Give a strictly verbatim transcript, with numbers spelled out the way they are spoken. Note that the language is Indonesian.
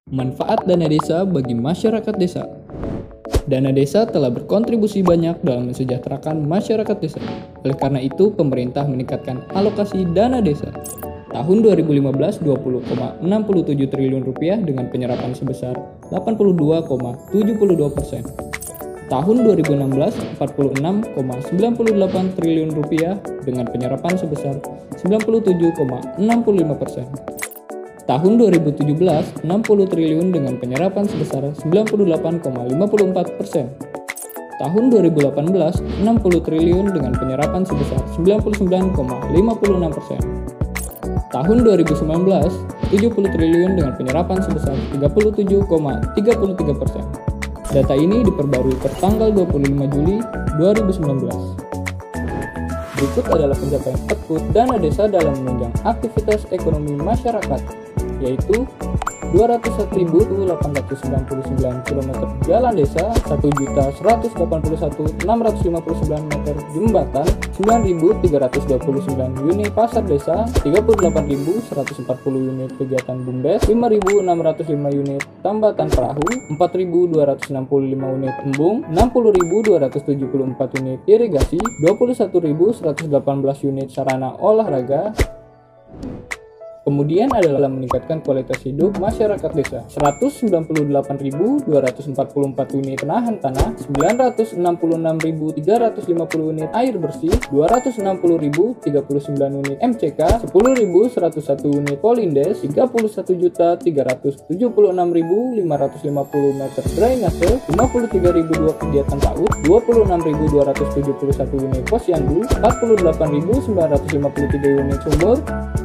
Manfaat dana desa bagi masyarakat desa. Dana desa telah berkontribusi banyak dalam mensejahterakan masyarakat desa. Oleh karena itu, pemerintah meningkatkan alokasi dana desa. Tahun dua ribu lima belas dua puluh koma enam tujuh triliun rupiah dengan penyerapan sebesar delapan puluh dua koma tujuh dua persen. Tahun dua ribu enam belas empat puluh enam koma sembilan delapan triliun rupiah dengan penyerapan sebesar sembilan puluh tujuh koma enam lima persen. Tahun dua ribu tujuh belas enam puluh triliun dengan penyerapan sebesar sembilan puluh delapan koma lima empat persen. Tahun dua ribu delapan belas enam puluh triliun dengan penyerapan sebesar sembilan puluh sembilan koma lima enam persen. Tahun dua ribu sembilan belas tujuh puluh triliun dengan penyerapan sebesar tiga puluh tujuh koma tiga tiga persen. Data ini diperbarui per tanggal dua puluh lima Juli dua ribu sembilan belas. Berikut adalah pencapaian Pekut dana desa dalam menunjang aktivitas ekonomi masyarakat, yaitu dua ratus satu ribu delapan ratus sembilan puluh sembilan kilometer jalan desa, satu juta seratus delapan puluh satu ribu enam ratus lima puluh sembilan meter jembatan, sembilan ribu tiga ratus dua puluh sembilan unit pasar desa, tiga puluh delapan ribu seratus empat puluh unit kegiatan bumdes, lima ribu enam ratus lima unit tambatan perahu, empat ribu dua ratus enam puluh lima unit embung, enam puluh ribu dua ratus tujuh puluh empat unit irigasi, dua puluh satu ribu seratus delapan belas unit sarana olahraga. Kemudian adalah meningkatkan kualitas hidup masyarakat desa, seratus sembilan puluh delapan ribu dua ratus empat puluh empat unit penahan tanah, sembilan ratus enam puluh enam ribu tiga ratus lima puluh unit air bersih, dua ratus enam puluh ribu tiga puluh sembilan unit M C K, sepuluh ribu seratus satu unit Polindes, tiga puluh satu juta tiga ratus tujuh puluh enam ribu lima ratus lima puluh meter drainase, lima puluh tiga ribu dua kegiatan PAUD, dua puluh enam ribu dua ratus tujuh puluh satu unit posyandu, empat puluh delapan ribu sembilan ratus lima puluh tiga unit sumur,